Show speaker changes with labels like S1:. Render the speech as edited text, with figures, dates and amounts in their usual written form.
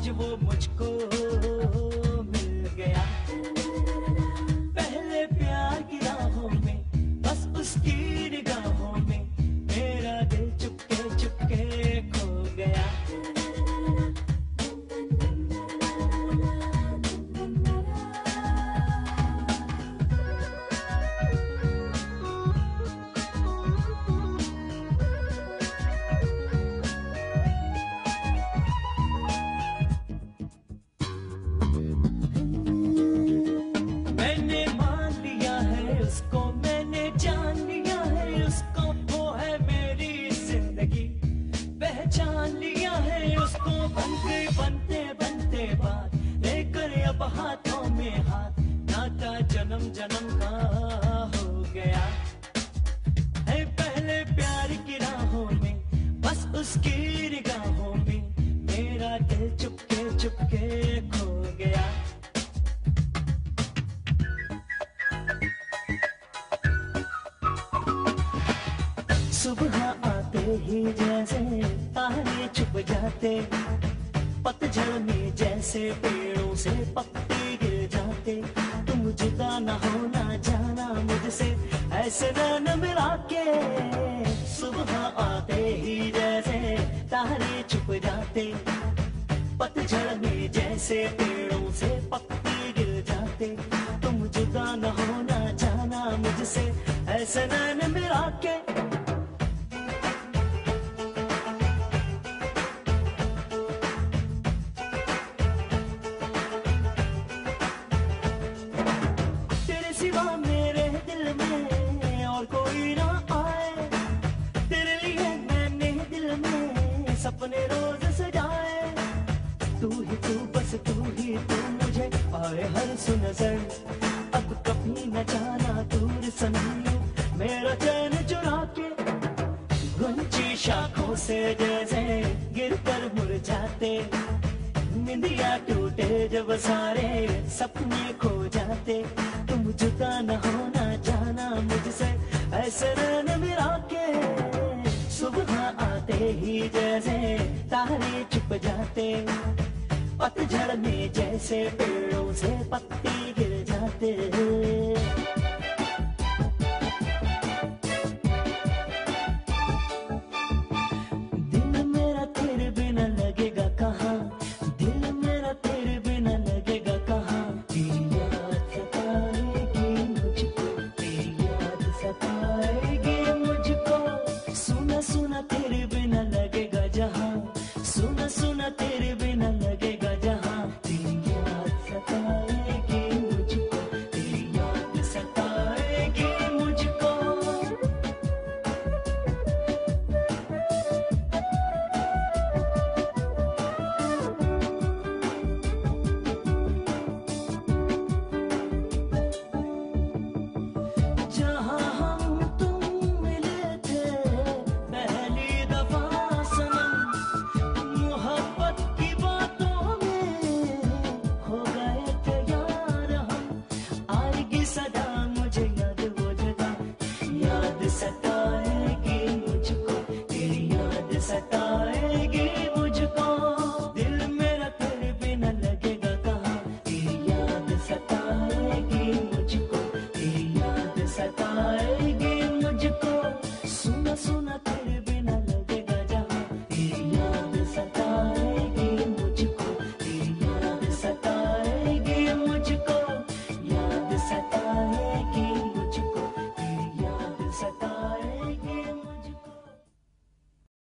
S1: आज वो मुझको मिल गया। पहले प्यार की राहों में, बस उसकी निगाहों में मेरा दिल चुपके चुपके खो गया। मैंने जान लिया है उसको, वो है मेरी जिंदगी। पहचान लिया है उसको, बनते बनते बनते बात लेकर अब हाथों में हाथ, नाता जन्म जन्म का हो गया है। पहले प्यार की राहों में, बस उसकी निगाहों में मेरा दिल चुपके चुपके खो गया। सुबह आते ही जैसे तारे छुप जाते, पतझड़ में जैसे पेड़ों से पत्ते गिर जाते। तुम जुदा न होना जाना मुझसे ऐसे नैन मिला के। सुबह आते ही जैसे तारे छुप जाते, पतझड़ में जैसे पेड़ों से पत्ते गिर जाते। तुम जुदा न होना जाना मुझसे ऐसे नैन मिला के। सिवा मेरे दिल में और कोई ना आए, तेरे लिए मैंने दिल में सपने रोज सजाए। तू ही तू, बस तू ही तू मुझे आए हर सुनजर। अब कभी न जाना दूर सनम मेरा चैन चुरा के। गुंची शाखों से जैसे गिर कर मुरझाते, निंदिया टूटे जब सारे सपने खो जाते। तुम जुदा न होना जाना मुझसे ऐसे नैन मिला के। सुबह आते ही जैसे तारे छुप जाते, पतझड़ में जैसे पेड़ों से पत्ते गिर जाते। दिल मेरा तेरे बिना लगेगा कहाँ, दिल मेरा तेरे बिना लगेगा कहाँ। सुना तेरे बिना लगेगा जहाँ, सुना सुना तेरे बिना लगेगा जहाँ। तेरी याद सताएगी मुझको, तेरी याद सताएगी मुझको। जहाँ हम तुम मिले थे पहली दफा सनम, मोहब्बत की बातों में हो गए थे यार हम। आएगी सदा मुझे याद वो जगह, याद सताएगी मुझको, तेरी याद सताएगी मुझको। दिल मेरा तेरे बिना लगेगा कहाँ, तेरी याद सताएगी मुझको, तेरी याद सताएगी।